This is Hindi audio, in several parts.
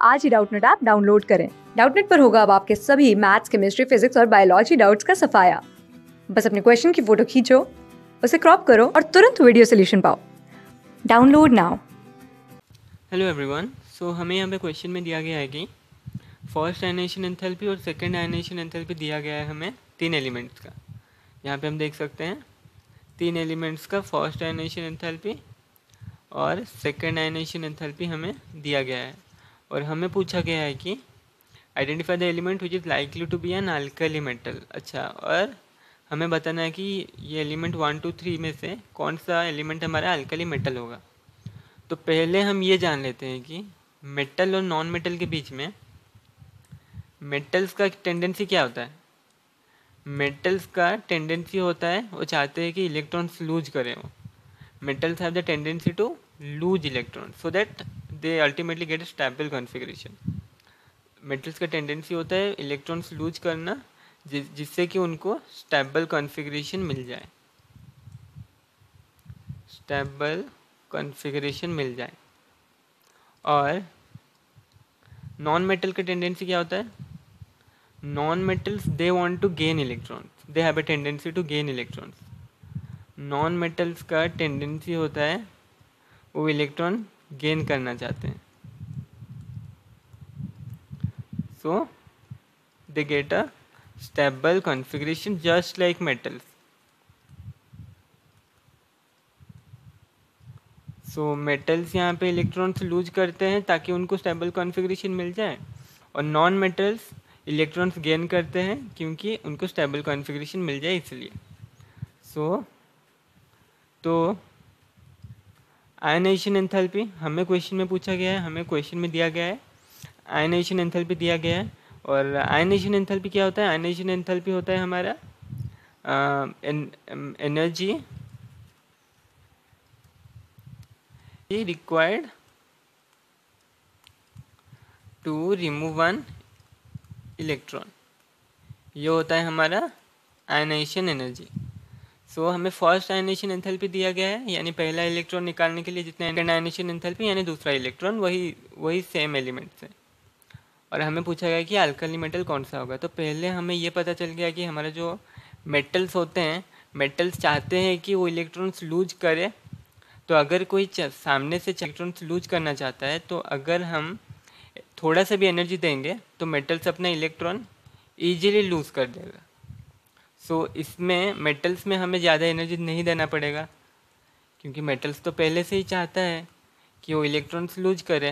आज ही डाउटनेट ऐप डाउनलोड करें। डाउटनेट पर होगा अब आपके सभी मैथ्स, केमिस्ट्री, फिजिक्स और बायोलॉजी डाउट्स का सफाया। बस अपने क्वेश्चन की फोटो खींचो, उसे क्रॉप करो और तुरंत वीडियो सोल्यूशन पाओ। Download now. Hello everyone. So हमें यहाँ पे क्वेश्चन में दिया गया है कि फर्स्ट आयनेशन एंथैल्पी और सेकंड आयनेशन एंथैल्पी दिया गया है हमें 3 एलिमेंट्स का। यहाँ पे हम देख सकते हैं 3 एलिमेंट्स का फर्स्ट आयनेशन एंथैल्पी और सेकंड आयनेशन एंथैल्पी हमें दिया गया है और हमें पूछा गया है कि identify the element which is likely to be an alkali metal. अच्छा, और हमें बताना है कि ये एलिमेंट 1 2 3 में से कौन सा एलिमेंट हमारा अल्कली मेटल होगा। तो पहले हम ये जान लेते हैं कि मेटल और नॉन मेटल के बीच में मेटल्स का टेंडेंसी क्या होता है। मेटल्स का टेंडेंसी होता है, वो चाहते हैं कि इलेक्ट्रॉन्स लूज करें। वो metals have the tendency to lose electron so that they ultimately get stable configuration. Metals का टेंडेंसी होता है इलेक्ट्रॉन्स लूज करना, जिससे कि उनको स्टेबल कॉन्फ़िगरेशन मिल जाए, स्टेबल कॉन्फ़िगरेशन मिल जाए। और नॉन मेटल का टेंडेंसी क्या होता है? Non metals they want to gain electrons, they have a tendency to gain electrons. Non metals का टेंडेंसी होता है वो इलेक्ट्रॉन गेन करना चाहते हैं, so they get a stable configuration just like metals. So metals यहाँ पे इलेक्ट्रॉन्स लूज करते हैं ताकि उनको स्टेबल कॉन्फ़िगरेशन मिल जाए, और नॉन मेटल्स इलेक्ट्रॉन्स गेन करते हैं क्योंकि उनको स्टेबल कॉन्फ़िगरेशन मिल जाए इसलिए। तो आयनाइजेशन एंथैल्पी हमें क्वेश्चन में पूछा गया है, हमें क्वेश्चन में दिया गया है आयनाइजेशन एंथैल्पी दिया गया है। और आयनाइजेशन एंथैल्पी क्या होता है? आयनाइजेशन एंथैल्पी होता है हमारा energy required to remove one electron. ये होता है हमारा आयनाइजेशन एनर्जी। सो हमें फर्स्ट आयनाइजेशन एंथैल्पी दिया गया है, यानी पहला इलेक्ट्रॉन निकालने के लिए जितना आयनाइजेशन एंथैल्पी यानी दूसरा इलेक्ट्रॉन, वही सेम एलिमेंट से। और हमें पूछा गया कि अल्कली मेटल कौन सा होगा। तो पहले हमें ये पता चल गया कि हमारे जो मेटल्स होते हैं, मेटल्स चाहते हैं कि वो इलेक्ट्रॉन्स लूज करे। तो अगर कोई सामने से इलेक्ट्रॉन्स लूज करना चाहता है, तो अगर हम थोड़ा सा भी एनर्जी देंगे तो मेटल्स अपना इलेक्ट्रॉन ईजिली लूज कर देगा। सो इसमें मेटल्स में हमें ज़्यादा एनर्जी नहीं देना पड़ेगा, क्योंकि मेटल्स तो पहले से ही चाहता है कि वो इलेक्ट्रॉन्स लूज करे,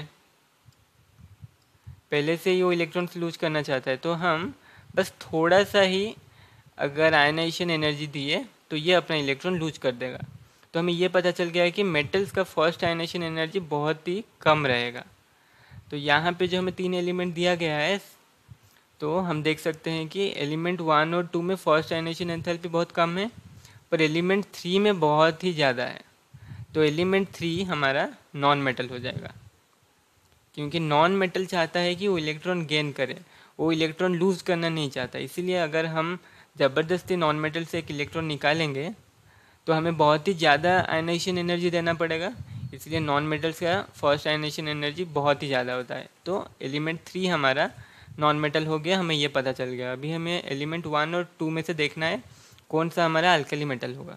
पहले से ही वो इलेक्ट्रॉन्स लूज करना चाहता है। तो हम बस थोड़ा सा ही अगर आयनाइजेशन एनर्जी दिए तो ये अपना इलेक्ट्रॉन लूज कर देगा। तो हमें ये पता चल गया है कि मेटल्स का फर्स्ट आयनाइजेशन एनर्जी बहुत ही कम रहेगा। तो यहाँ पे जो हमें 3 एलिमेंट दिया गया है, तो हम देख सकते हैं कि एलिमेंट 1 और 2 में फर्स्ट आयनाइजेशन एंथैल्पी बहुत कम है, पर एलिमेंट 3 में बहुत ही ज़्यादा है। तो एलिमेंट 3 हमारा नॉन मेटल हो जाएगा, क्योंकि नॉन मेटल चाहता है कि वो इलेक्ट्रॉन गेन करे, वो इलेक्ट्रॉन लूज़ करना नहीं चाहता। इसीलिए अगर हम ज़बरदस्ती नॉन मेटल से एक इलेक्ट्रॉन निकालेंगे तो हमें बहुत ही ज़्यादा आयनाइजेशन एनर्जी देना पड़ेगा, इसलिए नॉन मेटल्स का फर्स्ट आयनाइजेशन एनर्जी बहुत ही ज़्यादा होता है। तो एलिमेंट 3 हमारा नॉन मेटल हो गया, हमें ये पता चल गया। अभी हमें एलिमेंट 1 और 2 में से देखना है कौन सा हमारा अल्कली मेटल होगा।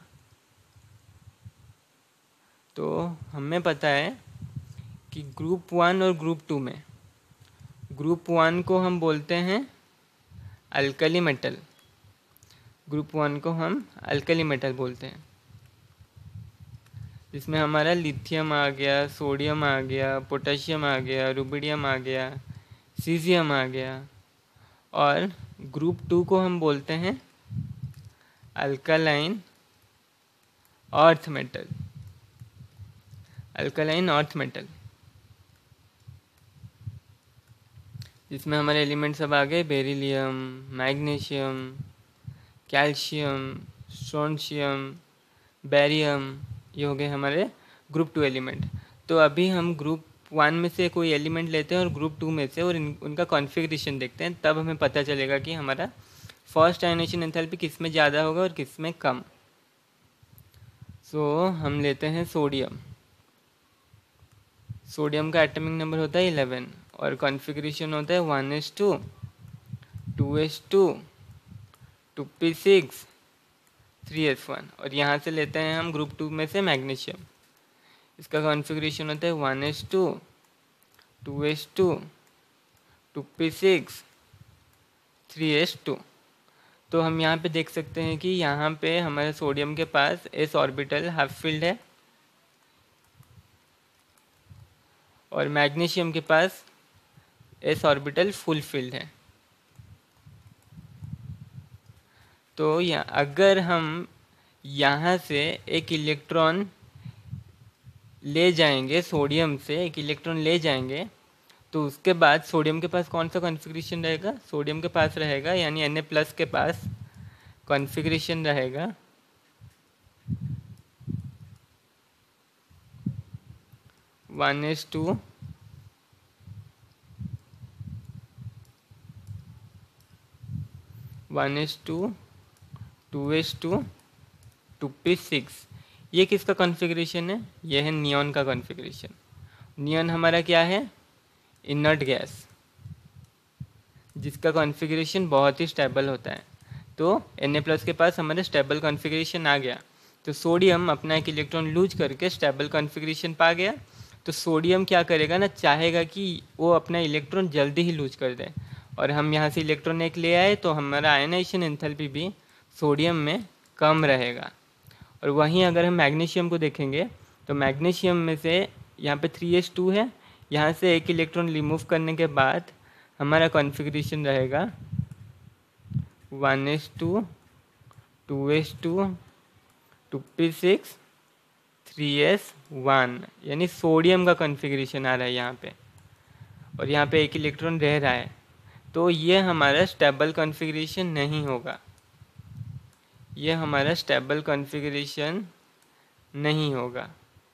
तो हमें पता है कि ग्रुप 1 और ग्रुप 2 में, ग्रुप 1 को हम बोलते हैं अल्कली मेटल, ग्रुप 1 को हम अल्कली मेटल बोलते हैं, जिसमें हमारा लिथियम आ गया, सोडियम आ गया, पोटेशियम आ गया, रुबिडियम आ गया, सीजियम आ गया। और ग्रुप 2 को हम बोलते हैं alkaline earth metal, alkaline earth metal, जिसमें हमारे एलिमेंट सब आ गए beryllium, magnesium, calcium, strontium, barium. ये हो गए हमारे ग्रुप 2 एलिमेंट। तो अभी हम ग्रुप 1 में से कोई एलिमेंट लेते हैं और ग्रुप 2 में से, और उनका कॉन्फ़िगरेशन देखते हैं, तब हमें पता चलेगा कि हमारा फर्स्ट आयनाइजेशन एंथैल्पी किस में ज़्यादा होगा और किस में कम। सो हम लेते हैं सोडियम। सोडियम का एटॉमिक नंबर होता है 11, और कॉन्फ़िगरेशन होता है 1:2, 2:2, 2p6, 3s1। और यहाँ से लेते हैं हम ग्रुप 2 में से मैग्नीशियम। इसका कॉन्फ़िगरेशन होता है 1:2, 2:2, 2p6, 3s2। तो हम यहाँ पे देख सकते हैं कि यहाँ पे हमारे सोडियम के पास s ऑर्बिटल हाफ फिल्ड है और मैग्नीशियम के पास s ऑर्बिटल फुल फिल्ड है। तो अगर हम यहाँ से एक इलेक्ट्रॉन ले जाएंगे, सोडियम से एक इलेक्ट्रॉन ले जाएंगे, तो उसके बाद सोडियम के पास कौन सा कॉन्फ़िगरेशन रहेगा? सोडियम के पास रहेगा यानी Na+ के पास कॉन्फ़िगरेशन रहेगा 1:2, 2:2, 2p6। ये किसका कॉन्फ़िगरेशन है? ये है नियॉन का कॉन्फ़िगरेशन। नियॉन हमारा क्या है? इनर्ट गैस, जिसका कॉन्फ़िगरेशन बहुत ही स्टेबल होता है। तो Na+ के पास हमारा स्टेबल कॉन्फ़िगरेशन आ गया, तो सोडियम अपना एक इलेक्ट्रॉन लूज करके स्टेबल कॉन्फ़िगरेशन पा गया। तो सोडियम क्या करेगा ना, चाहेगा कि वो अपना इलेक्ट्रॉन जल्दी ही लूज कर दे, और हम यहाँ से इलेक्ट्रॉन एक ले आए तो हमारा आयनाइजेशन एंथैल्पी भी सोडियम में कम रहेगा। और वहीं अगर हम मैग्नीशियम को देखेंगे तो मैग्नीशियम में से यहाँ पे 3s2 है, यहाँ से एक इलेक्ट्रॉन रिमूव करने के बाद हमारा कॉन्फ़िगरेशन रहेगा 1:2, 2:2, 2p6, 3s1, यानी सोडियम का कॉन्फ़िगरेशन आ रहा है यहाँ पे, और यहाँ पे एक इलेक्ट्रॉन रह रहा है। तो ये हमारा स्टेबल कॉन्फ़िगरेशन नहीं होगा, ये हमारा स्टेबल कॉन्फ़िगरेशन नहीं होगा।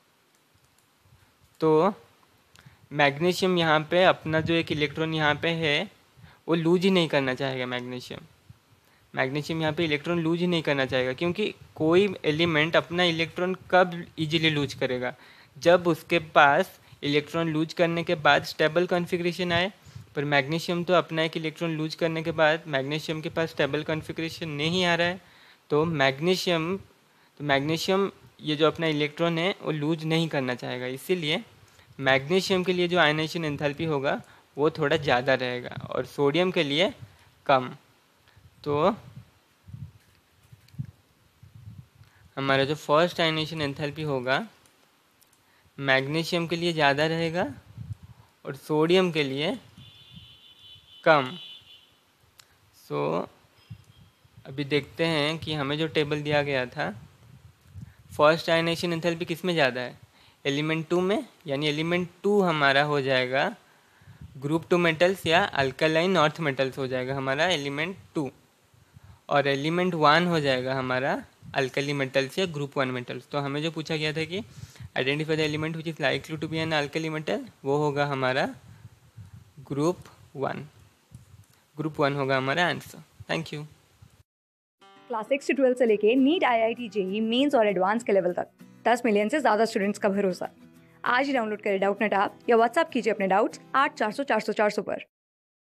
तो मैग्नीशियम यहाँ पे अपना जो एक इलेक्ट्रॉन यहाँ पे है वो लूज ही नहीं करना चाहेगा। मैग्नीशियम यहाँ पे इलेक्ट्रॉन लूज ही नहीं करना चाहेगा, क्योंकि कोई एलिमेंट अपना इलेक्ट्रॉन कब इजीली लूज करेगा? जब उसके पास इलेक्ट्रॉन लूज करने के बाद स्टेबल कॉन्फ़िगरेशन आए। पर मैग्नीशियम तो अपना एक इलेक्ट्रॉन लूज करने के बाद मैग्नीशियम के पास स्टेबल कॉन्फ़िगरेशन नहीं आ रहा है, तो मैग्नीशियम ये जो अपना इलेक्ट्रॉन है वो लूज नहीं करना चाहेगा। इसीलिए मैग्नीशियम के लिए जो आयनाइजेशन एंथैल्पी होगा वो थोड़ा ज़्यादा रहेगा और सोडियम के लिए कम। तो हमारा जो फर्स्ट आयनाइजेशन एंथैल्पी होगा मैग्नीशियम के लिए ज़्यादा रहेगा और सोडियम के लिए कम। अभी देखते हैं कि हमें जो टेबल दिया गया था, फर्स्ट आयनाइजेशन एंथैल्पी किस में ज़्यादा है? एलिमेंट 2 में, यानी एलिमेंट 2 हमारा हो जाएगा ग्रुप 2 मेटल्स या अल्कालाइन अर्थ मेटल्स हो जाएगा हमारा एलिमेंट 2, और एलिमेंट 1 हो जाएगा हमारा अल्कली मेटल्स या ग्रुप 1 मेटल्स। तो हमें जो पूछा गया था कि identify the element which is likely to be an alkali metal, वो होगा हमारा ग्रुप 1। ग्रुप 1 होगा हमारा आंसर। Thank you. क्लास 6 से 12 से लेके नीट, IIT, JEE मेंस और एडवांस के लेवल तक 10 मिलियन से ज़्यादा स्टूडेंट्स का भरोसा। आज ही डाउनलोड करें डाउटनेट ऐप या व्हाट्सएप कीजिए अपने डाउट्स 8400 400 400 पर।